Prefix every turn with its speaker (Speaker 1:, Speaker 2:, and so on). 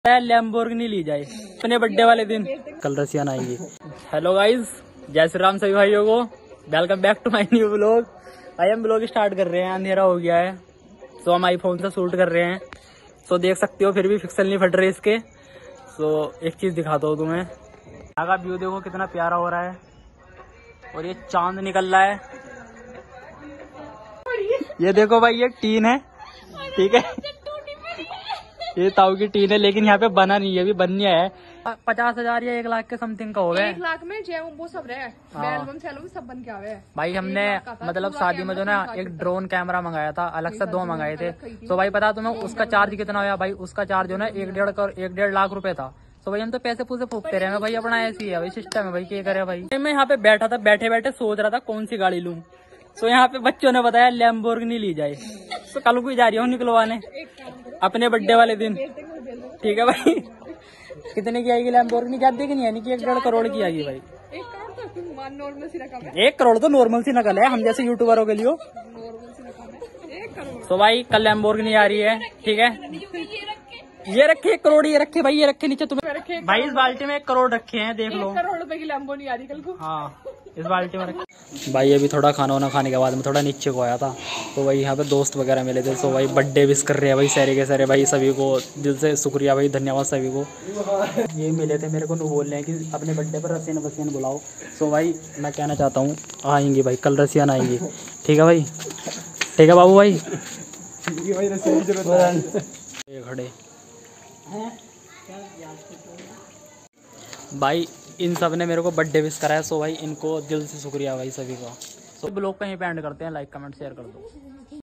Speaker 1: Lamborghini ली जाए अपने birthday वाले दिन, कल रसियन आएंगी। हेलो गाइज, जय श्री राम सभी भाइयों को, welcome back to my new blog. भाई हम ब्लॉग स्टार्ट कर रहे हैं, अंधेरा हो गया है तो हम आईफोन से शूट कर रहे हैं। सो देख सकते हो फिर भी पिक्सल नहीं फट रहे इसके। सो एक चीज दिखाता हूँ तुम्हें, आगा व्यू देखो कितना प्यारा हो रहा है और ये चांद निकल रहा है। ये देखो भाई, ये टीन है, ठीक है, ये ताऊ की टीन है, लेकिन यहाँ पे बना नहीं है, अभी बननी है। 50,000 या 1 लाख के समथिंग का हो गया।
Speaker 2: 1 लाख में वो सब रहे, एल्बम सैल्बम सब बन के आवे।
Speaker 1: भाई हमने मतलब शादी में जो ना एक ड्रोन कैमरा मंगाया था, अलग से 2 मंगाए थे। तो भाई पता तुम्हें उसका चार्ज कितना हुआ? भाई उसका चार्ज जो ना 1.5 लाख रुपए था। तो भाई हम तो पैसे पूसे फूकते रहे भाई, अपना ऐसी है भाई, सिस्टम है भाई, क्या करे भाई। मैं यहाँ पे बैठा था, बैठे बैठे सोच रहा था कौन सी गाड़ी लूं। तो यहाँ पे बच्चों ने बताया लैम्बोर्गिनी ली जाए, तो कल को जा रही हूँ निकलवाने अपने बर्थडे वाले दिन, ठीक है भाई। कितने की आएगी लैम्बोर्गिनी? क्या देखनी है, नहीं कि 1.5 करोड़ की आएगी भाई। 1 करोड़ तो नॉर्मल सी नकल है, हम जैसे यूट्यूबरों के लिए। तो भाई कल लैम्बोर्गिनी आ रही है, ठीक है। ये रखे 1 करोड़, ये रखे भाई, ये रखे नीचे तुम्हें भाई। इस बाल्टी में 1 करोड़ रखे हैं, देख लो।
Speaker 2: 1 करोड़ रुपए की लैम्बो नहीं आ रही कल को।
Speaker 1: हाँ, इस बाल्टी में रखे भाई। अभी थोड़ा खाना वाना खाने के बाद में थोड़ा नीचे को आया था, तो भाई यहाँ पे दोस्त वगैरह मिले थे। तो भाई बर्थडे विश कर रहे हैं भाई सारे के सारे भाई, सभी को दिल से शुक्रिया भाई, धन्यवाद सभी को। ये मिले थे मेरे को, बोल रहे हैं कि अपने बर्थडे पर रसियन वसियन बुलाओ। सो भाई मैं कहना चाहता हूँ आएंगी भाई, कल रसियन आएंगी, ठीक है भाई, ठीक है बाबू भाई। ये खड़े भाई, इन सब ने मेरे को बर्थडे विश कराया। सो भाई इनको दिल से शुक्रिया भाई सभी का। सो ब्लॉग कहीं पे एंड करते हैं, लाइक कमेंट शेयर कर दो।